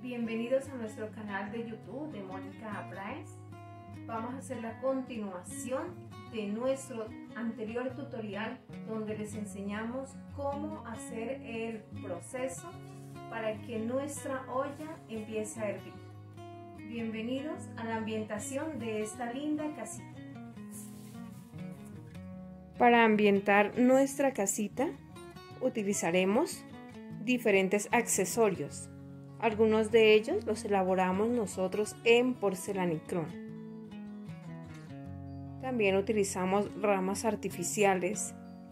Bienvenidos a nuestro canal de YouTube de Mónica Abraes. Vamos a hacer la continuación de nuestro anterior tutorial donde les enseñamos cómo hacer el proceso para que nuestra olla empiece a hervir. Bienvenidos a la ambientación de esta linda casita. Para ambientar nuestra casita utilizaremos diferentes accesorios. Algunos de ellos los elaboramos nosotros en porcelanicrón. También utilizamos ramas artificiales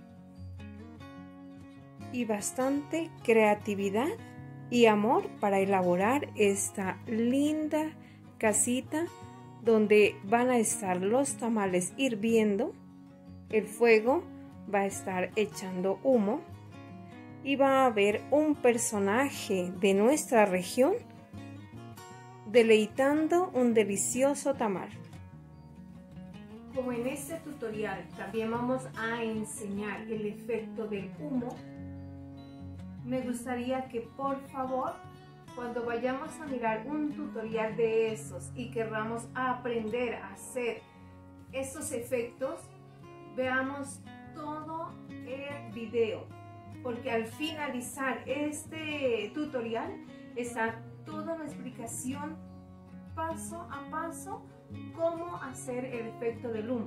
y bastante creatividad y amor para elaborar esta linda casita donde van a estar los tamales hirviendo, el fuego va a estar echando humo y va a haber un personaje de nuestra región deleitando un delicioso tamal. Como en este tutorial también vamos a enseñar el efecto del humo, me gustaría que por favor, cuando vayamos a mirar un tutorial de esos y querramos aprender a hacer esos efectos, veamos todo el video, porque al finalizar este tutorial está toda la explicación paso a paso cómo hacer el efecto del humo.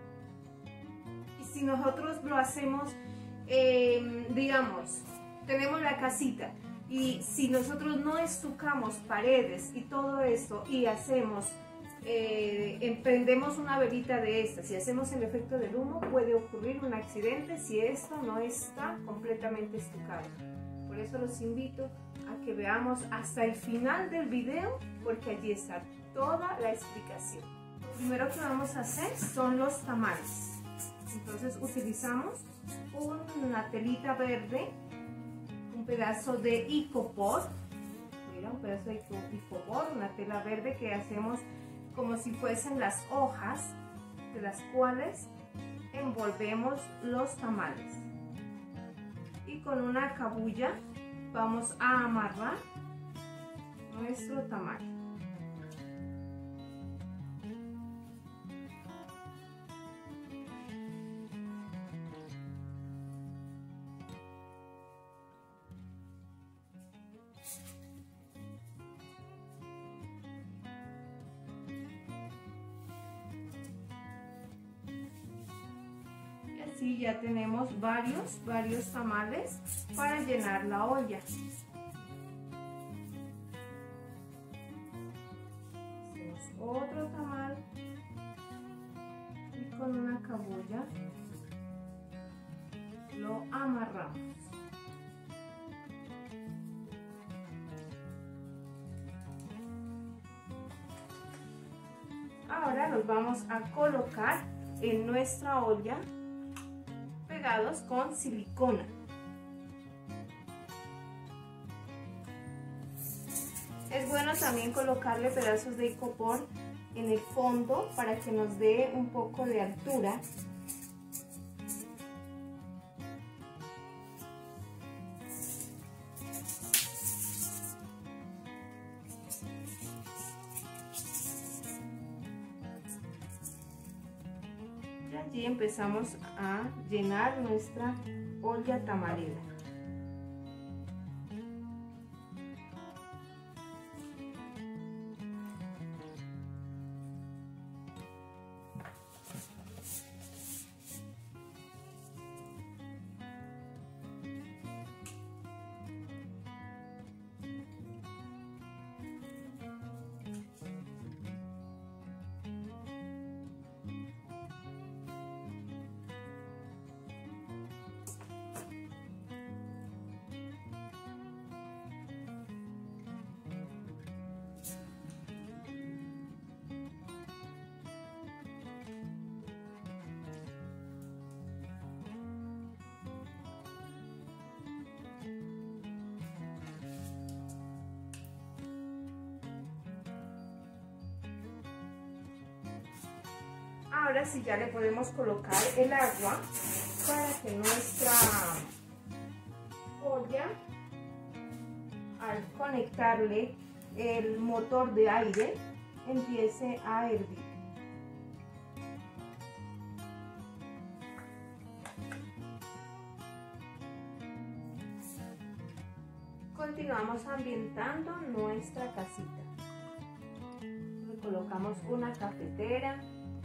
Y si nosotros lo hacemos, digamos, tenemos la casita y si nosotros no estucamos paredes y todo esto y hacemos, emprendemos una velita de estas y hacemos el efecto del humo, puede ocurrir un accidente si esto no está completamente estucado. Por eso los invito a que veamos hasta el final del video, porque allí está toda la explicación. Lo primero que vamos a hacer son los tamales. Entonces utilizamos una telita verde, un pedazo de icopor, mira, un pedazo de icopor, una tela verde que hacemos como si fuesen las hojas de las cuales envolvemos los tamales. Y con una cabuya vamos a amarrar nuestro tamal. Así ya tenemos varios tamales para llenar la olla. Hacemos otro tamal y con una cabuya lo amarramos. Ahora los vamos a colocar en nuestra olla pegados con silicona. Es bueno también colocarle pedazos de icopor en el fondo para que nos dé un poco de altura. Y allí empezamos a llenar nuestra olla tamalera. Ahora sí ya le podemos colocar el agua para que nuestra olla, al conectarle el motor de aire empiece a hervir. Continuamos ambientando nuestra casita. Le colocamos una cafetera.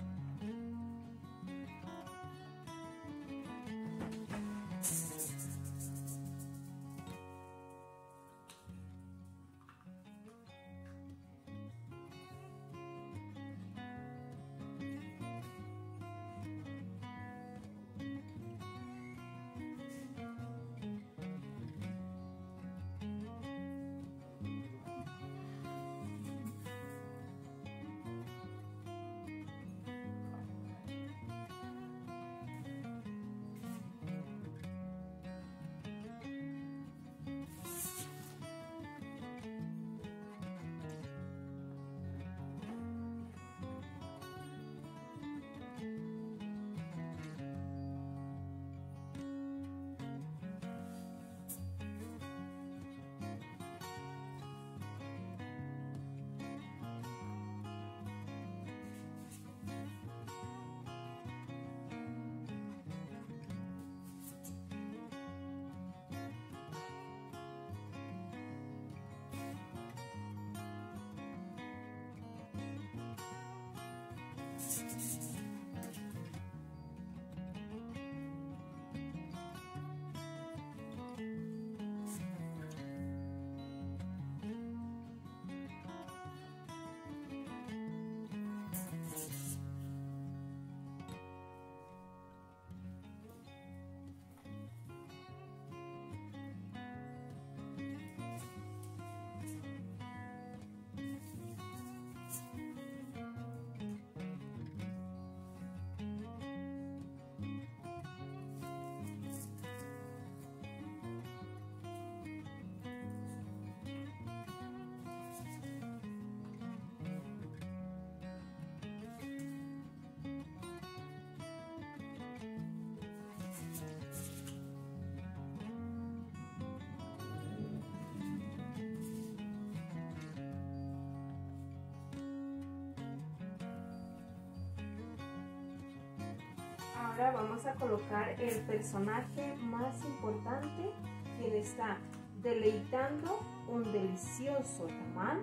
Ahora vamos a colocar el personaje más importante, quien está deleitando un delicioso tamal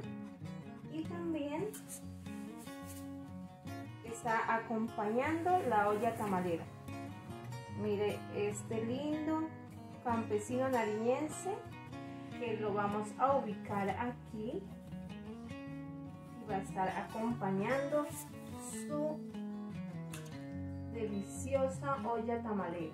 y también está acompañando la olla tamalera. Mire este lindo campesino nariñense que lo vamos a ubicar aquí y va a estar acompañando su deliciosa olla tamalera.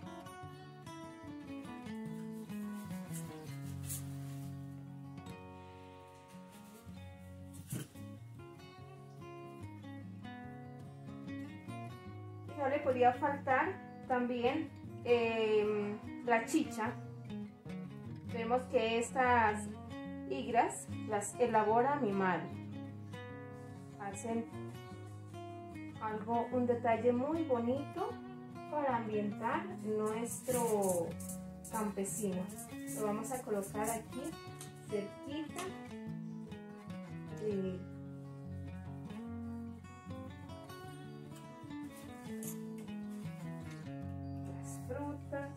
No le podía faltar también la chicha. Vemos que estas higras las elabora mi madre. Hacen un detalle muy bonito para ambientar nuestro campesino. Lo vamos a colocar aquí cerquita de las frutas.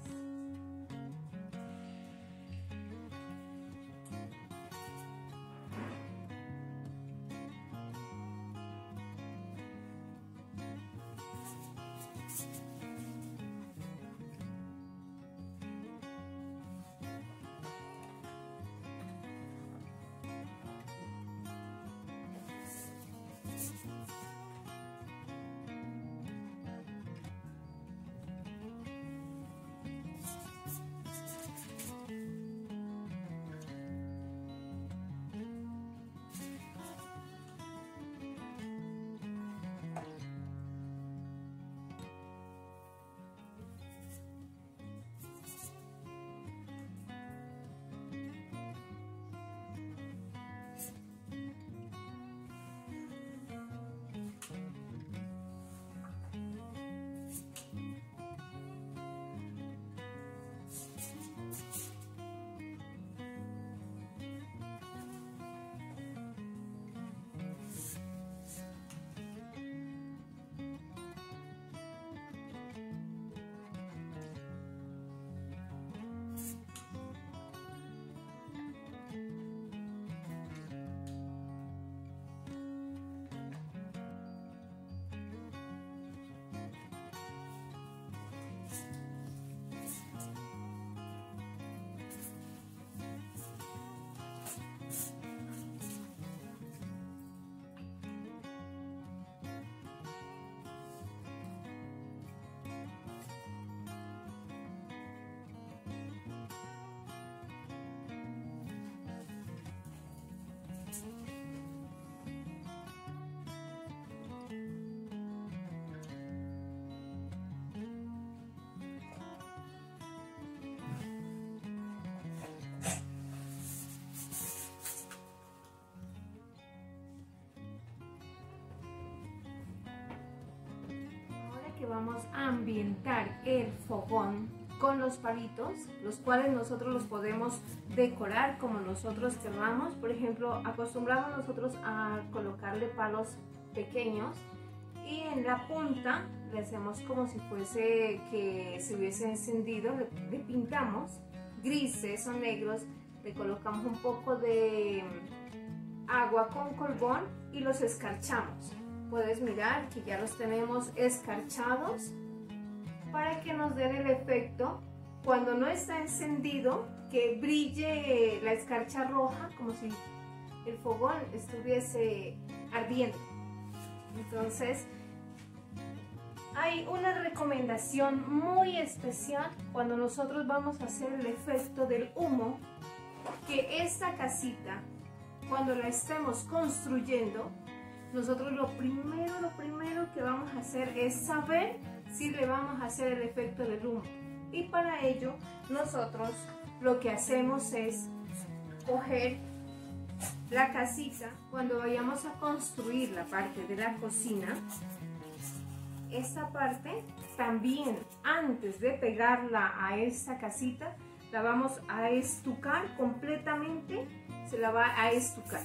vamos a ambientar el fogón con los palitos, los cuales nosotros los podemos decorar como nosotros queramos. Por ejemplo, acostumbramos nosotros a colocarle palos pequeños y en la punta le hacemos como si fuese que se hubiese encendido, le pintamos grises o negros, le colocamos un poco de agua con colbón y los escarchamos. Puedes mirar que ya los tenemos escarchados para que nos den el efecto cuando no está encendido, que brille la escarcha roja como si el fogón estuviese ardiendo. Entonces hay una recomendación muy especial cuando nosotros vamos a hacer el efecto del humo, que esta casita, cuando la estemos construyendo, nosotros lo primero que vamos a hacer es saber si le vamos a hacer el efecto del humo. Y para ello nosotros lo que hacemos es coger la casita. Cuando vayamos a construir la parte de la cocina, esta parte también, antes de pegarla a esta casita, la vamos a estucar completamente, se la va a estucar.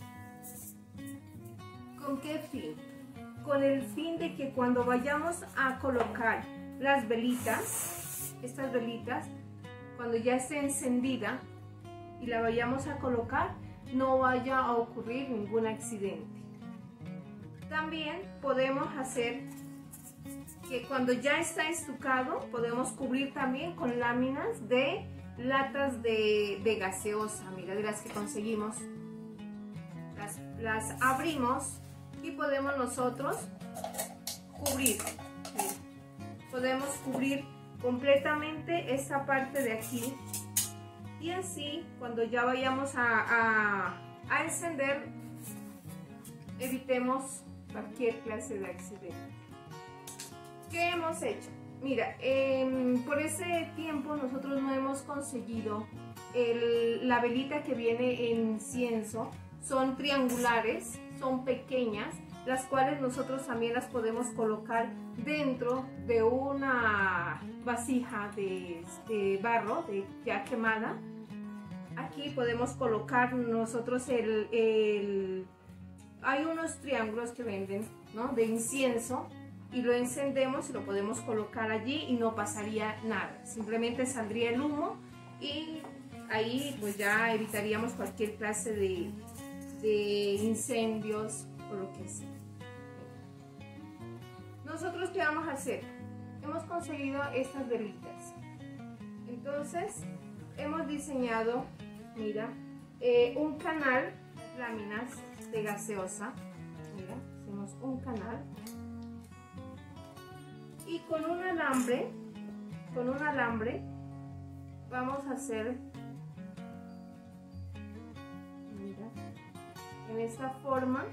¿Con qué fin? Con el fin de que cuando vayamos a colocar las velitas, estas velitas, cuando ya esté encendida y la vayamos a colocar, no vaya a ocurrir ningún accidente. También podemos hacer que cuando ya está estucado, podemos cubrir también con láminas de latas de gaseosa, mira, de las que conseguimos. Las abrimos y podemos nosotros cubrir. Mira, podemos cubrir completamente esta parte de aquí, y así cuando ya vayamos a encender, evitemos cualquier clase de accidente. ¿Qué hemos hecho? Mira, por ese tiempo nosotros no hemos conseguido la velita que viene en incienso. Son triangulares, son pequeñas, las cuales nosotros también las podemos colocar dentro de una vasija de barro ya quemada. Aquí podemos colocar nosotros hay unos triángulos que venden, ¿no?, de incienso, y lo encendemos y lo podemos colocar allí y no pasaría nada, simplemente saldría el humo y ahí pues ya evitaríamos cualquier clase de incendios o lo que sea. Nosotros, ¿qué vamos a hacer? Hemos conseguido estas velitas, entonces hemos diseñado, mira, un canal, láminas de gaseosa, mira, hacemos un canal y con un alambre vamos a hacer, mira, en esta forma,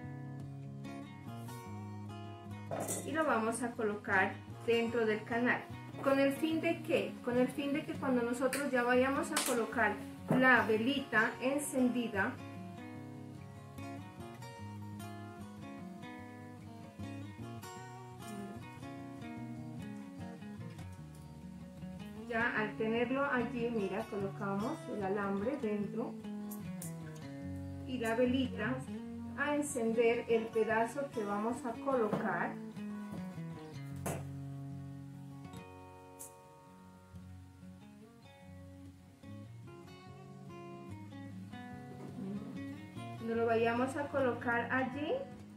y lo vamos a colocar dentro del canal. ¿Con el fin de qué? Con el fin de que cuando nosotros ya vayamos a colocar la velita encendida, ya al tenerlo allí, mira, colocamos el alambre dentro y la velita a encender el pedazo que vamos a colocar. Cuando lo vayamos a colocar allí,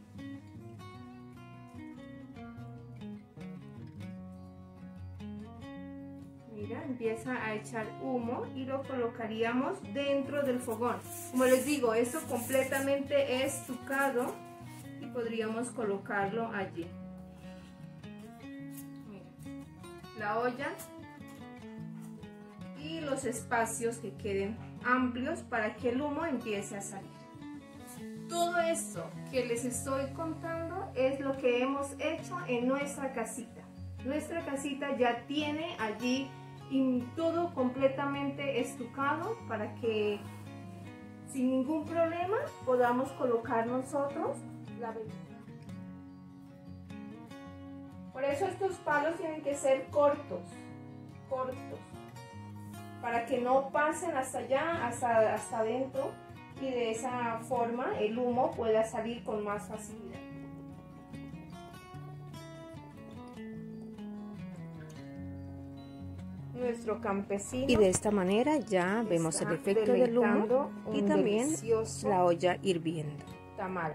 mira, empieza a echar humo y lo colocaríamos dentro del fogón. Como les digo, esto completamente estucado y podríamos colocarlo allí. Mira, la olla y los espacios que queden amplios para que el humo empiece a salir. Todo esto que les estoy contando es lo que hemos hecho en nuestra casita. Nuestra casita ya tiene allí y todo completamente estucado para que sin ningún problema podamos colocar nosotros la velita. Por eso estos palos tienen que ser cortos, para que no pasen hasta allá, hasta adentro, y de esa forma el humo pueda salir con más facilidad. Nuestro campesino, y de esta manera ya vemos el efecto del humo y también la olla hirviendo. Tamal.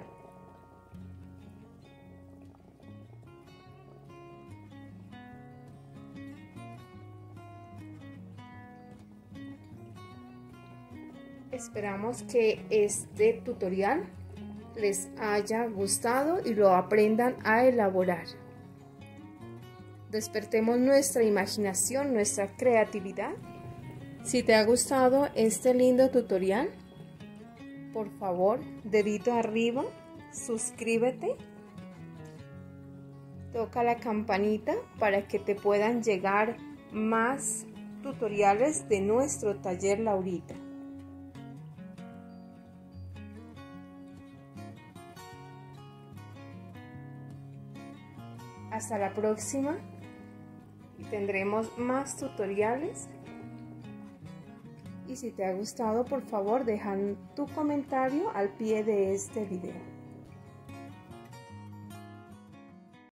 Esperamos que este tutorial les haya gustado y lo aprendan a elaborar. Despertemos nuestra imaginación, nuestra creatividad. Si te ha gustado este lindo tutorial, por favor, dedito arriba, suscríbete, toca la campanita para que te puedan llegar más tutoriales de nuestro taller Laurita. Hasta la próxima y tendremos más tutoriales. Y si te ha gustado, por favor, deja tu comentario al pie de este video.